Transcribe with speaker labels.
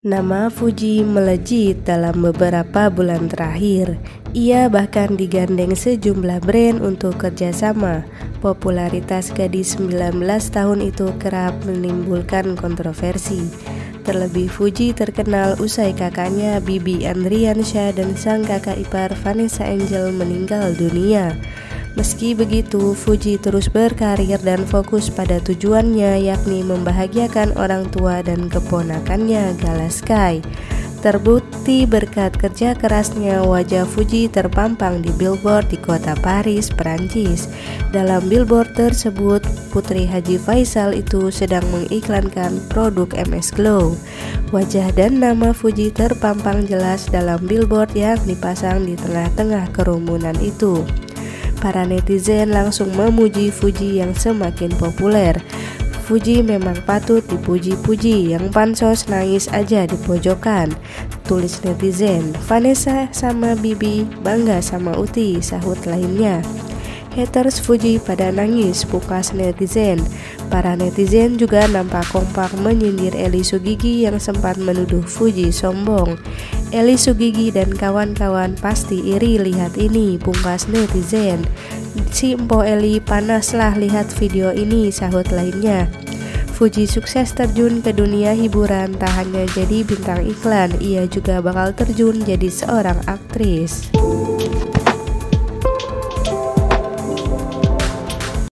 Speaker 1: Nama Fuji melejit dalam beberapa bulan terakhir. Ia bahkan digandeng sejumlah brand untuk kerjasama. Popularitas gadis 19 tahun itu kerap menimbulkan kontroversi. Terlebih Fuji terkenal usai kakaknya Bibi Andriansyah dan sang kakak ipar Vanessa Angel meninggal dunia. Meski begitu, Fuji terus berkarir dan fokus pada tujuannya, yakni membahagiakan orang tua dan keponakannya Gala Sky. Terbukti berkat kerja kerasnya, wajah Fuji terpampang di billboard di kota Paris, Perancis. Dalam billboard tersebut, Putri Haji Faisal itu sedang mengiklankan produk MS Glow. Wajah dan nama Fuji terpampang jelas dalam billboard yang dipasang di tengah-tengah kerumunan itu. Para netizen langsung memuji Fuji yang semakin populer. Fuji memang patut dipuji-puji, yang pansos nangis aja di pojokan, tulis netizen. Vanessa sama Bibi bangga sama Uti, sahut lainnya. Haters Fuji pada nangis, pukas netizen. Para netizen juga nampak kompak menyindir Eli Sugigi yang sempat menuduh Fuji sombong. Eli Sugigi dan kawan-kawan pasti iri lihat ini, pungkas netizen. Si Empo Eli panaslah lihat video ini, sahut lainnya. Fuji sukses terjun ke dunia hiburan, tak hanya jadi bintang iklan, ia juga bakal terjun jadi seorang aktris.